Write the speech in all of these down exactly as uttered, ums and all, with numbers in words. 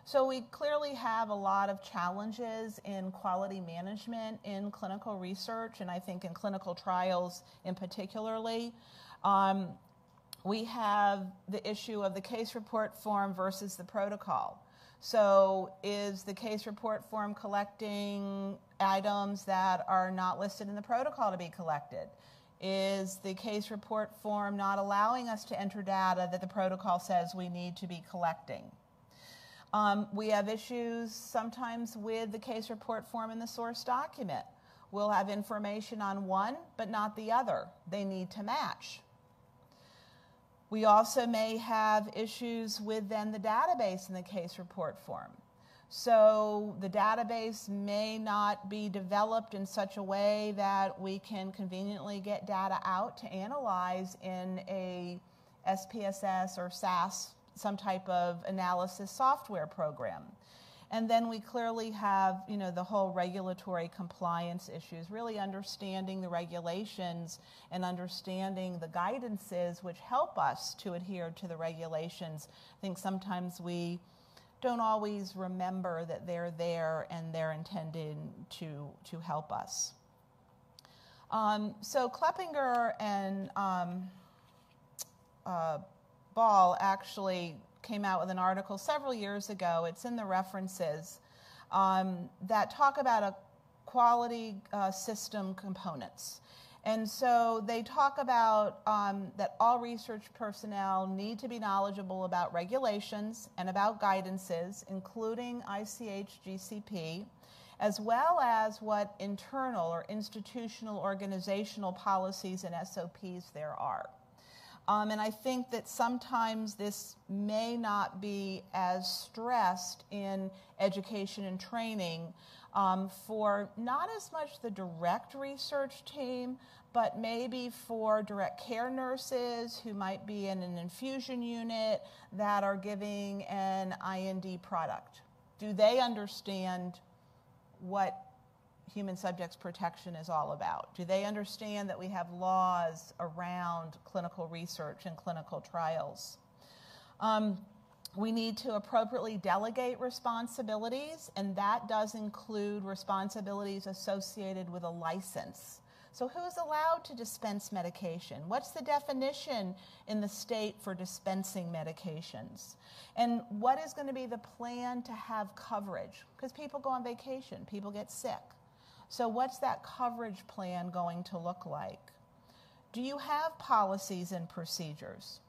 So we clearly have a lot of challenges in quality management in clinical research, and I think in clinical trials in particularly. Um, we have the issue of the case report form versus the protocol. So is the case report form collecting items that are not listed in the protocol to be collected? Is the case report form not allowing us to enter data that the protocol says we need to be collecting? Um, we have issues sometimes with the case report form in the source document. We'll have information on one, but not the other. They need to match. We also may have issues with then the database in the case report form. So the database may not be developed in such a way that we can conveniently get data out to analyze in a S P S S or S A S, some type of analysis software program. And then we clearly have, you know, the whole regulatory compliance issues, really understanding the regulations and understanding the guidances which help us to adhere to the regulations. I think sometimes we don't always remember that they're there and they're intended to, to help us. Um, so Kleppinger and um, uh, Ball actually came out with an article several years ago, it's in the references, um, that talk about a quality uh, system components. And so they talk about um, that all research personnel need to be knowledgeable about regulations and about guidances, including I C H G C P, as well as what internal or institutional organizational policies and S O Ps there are. Um, and I think that sometimes this may not be as stressed in education and training um, for not as much the direct research team, but maybe for direct care nurses who might be in an infusion unit that are giving an I N D product. Do they understand what human subjects protection is all about? Do they understand that we have laws around clinical research and clinical trials? Um, we need to appropriately delegate responsibilities, and that does include responsibilities associated with a license. So who's allowed to dispense medication? What's the definition in the state for dispensing medications? And what is going to be the plan to have coverage? Because people go on vacation, people get sick. So what's that coverage plan going to look like? Do you have policies and procedures?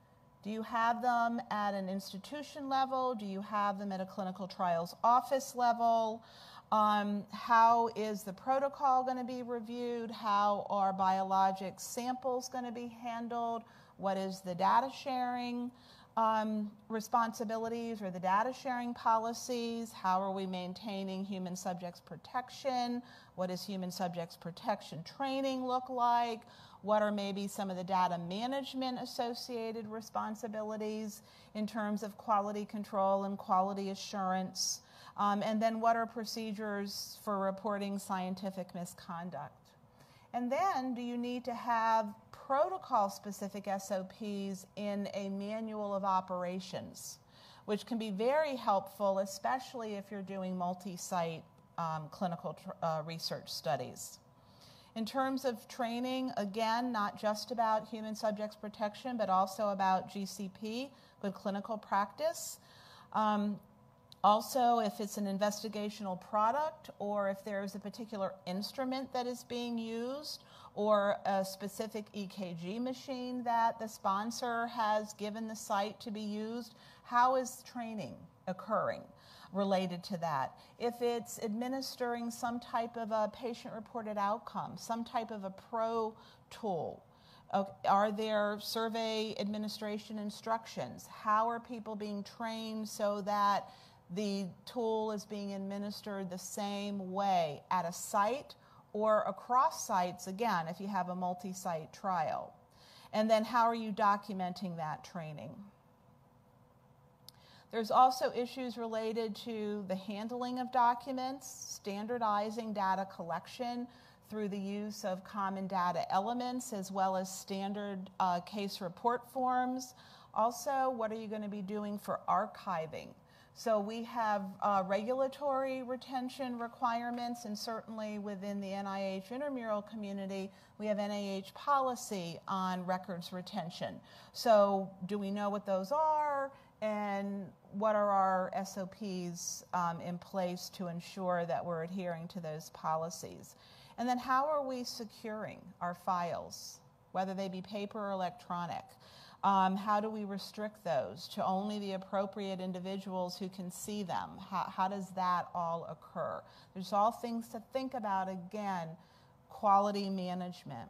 Do you have them at an institution level? Do you have them at a clinical trials office level? Um, how is the protocol going to be reviewed? How are biologic samples going to be handled? What is the data sharing um, responsibilities or the data sharing policies? How are we maintaining human subjects protection? What does human subjects protection training look like? What are maybe some of the data management associated responsibilities in terms of quality control and quality assurance? Um, and then what are procedures for reporting scientific misconduct? And then do you need to have protocol-specific S O Ps in a manual of operations, which can be very helpful, especially if you're doing multi-site um, clinical tr uh, research studies. In terms of training, again, not just about human subjects protection, but also about G C P, good clinical practice. Um, Also, if it's an investigational product or if there's a particular instrument that is being used or a specific E K G machine that the sponsor has given the site to be used, how is training occurring related to that? If it's administering some type of a patient-reported outcome, some type of a pro tool, are there survey administration instructions? How are people being trained so that the tool is being administered the same way at a site or across sites, again, if you have a multi-site trial? And then how are you documenting that training? There's also issues related to the handling of documents, standardizing data collection through the use of common data elements as well as standard uh, case report forms. Also, what are you going to be doing for archiving? So we have uh, regulatory retention requirements, and certainly within the N I H intramural community, we have N I H policy on records retention. So do we know what those are, and what are our S O Ps um, in place to ensure that we're adhering to those policies? And then how are we securing our files, whether they be paper or electronic? Um, how do we restrict those to only the appropriate individuals who can see them? How, how does that all occur? There's all things to think about, again, quality management.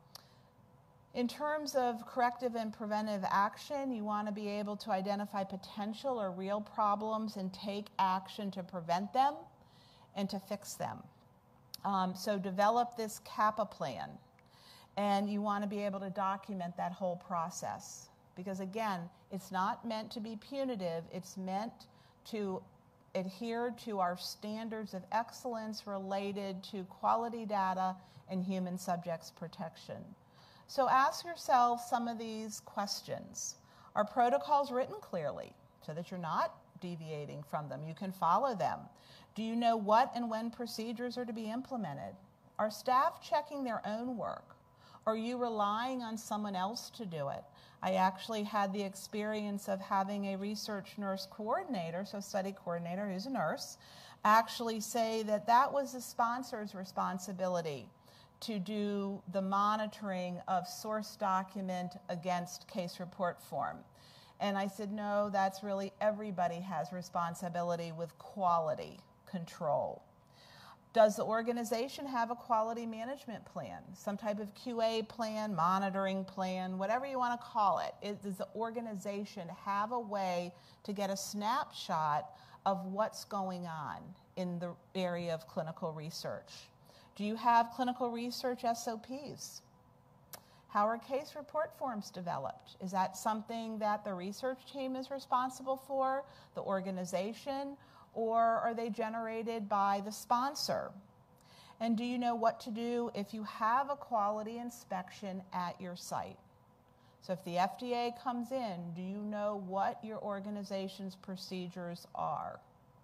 In terms of corrective and preventive action, you want to be able to identify potential or real problems and take action to prevent them and to fix them. Um, so develop this CAPA plan. And you want to be able to document that whole process. Because again, it's not meant to be punitive, it's meant to adhere to our standards of excellence related to quality data and human subjects protection. So ask yourself some of these questions. Are protocols written clearly so that you're not deviating from them? You can follow them. Do you know what and when procedures are to be implemented? Are staff checking their own work? Are you relying on someone else to do it? I actually had the experience of having a research nurse coordinator, so study coordinator who's a nurse, actually say that that was the sponsor's responsibility to do the monitoring of source document against case report form. And I said, no, that's really everybody has responsibility with quality control. Does the organization have a quality management plan, some type of Q A plan, monitoring plan, whatever you want to call it? It does the organization have a way to get a snapshot of what's going on in the area of clinical research? Do you have clinical research S O Ps? How are case report forms developed? Is that something that the research team is responsible for, the organization? Or are they generated by the sponsor? And do you know what to do if you have a quality inspection at your site? So if the F D A comes in, do you know what your organization's procedures are?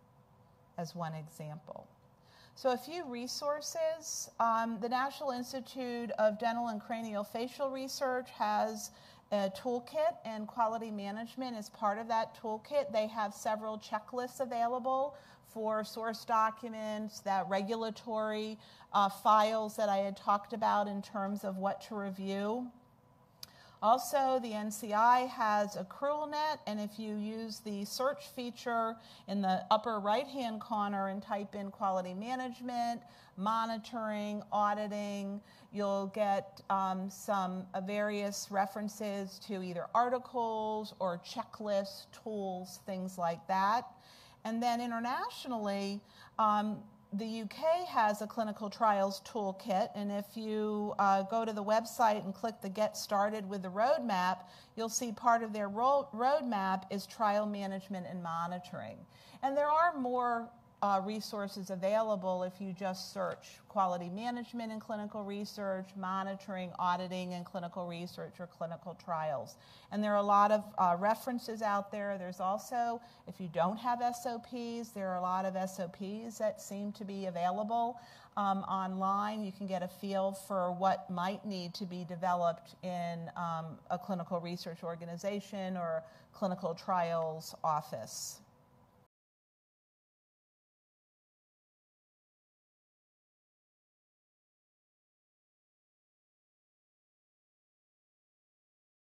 As one example. So a few resources. Um, the National Institute of Dental and Craniofacial Research has a toolkit, and quality management is part of that toolkit. They have several checklists available for source documents, that regulatory uh, files that I had talked about in terms of what to review. Also, the N C I has a CruelNet, and if you use the search feature in the upper right-hand corner and type in quality management, monitoring, auditing, you'll get um, some uh, various references to either articles or checklists, tools, things like that. And then internationally, um, the U K has a clinical trials toolkit, and if you uh, go to the website and click the Get Started with the Roadmap, you'll see part of their ro roadmap is trial management and monitoring. And there are more uh, resources available if you just search quality management in clinical research, monitoring, auditing in clinical research, or clinical trials. And there are a lot of uh, references out there. There's also, if you don't have S O Ps, there are a lot of S O Ps that seem to be available um, online. You can get a feel for what might need to be developed in um, a clinical research organization or clinical trials office.